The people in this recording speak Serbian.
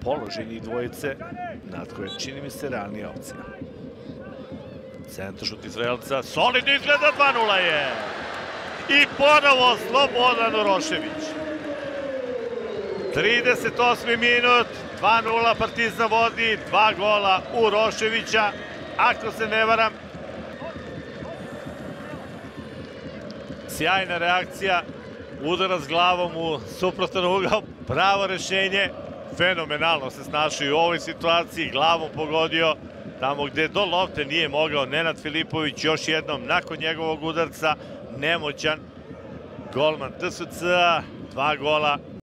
položaj njih dvojice, nad koje čini mi se realnija opcija. Centaršut Izraelca, solidno izgleda, 2:0 je! I ponovo Slobodan Urošević. 38. minut, 2:0 Partizan vodi, 2 gola Uroševića, ako se ne varam. Sjajna reakcija, udarac glavom u suprotan ugao, pravo rešenje, fenomenalno se snašao i u ovoj situaciji, glavom pogodio, tamo gde do lopte nije mogao Nenad Filipović, još jednom nakon njegovog udarca, nemoćan golman TSC-a, 2 gola.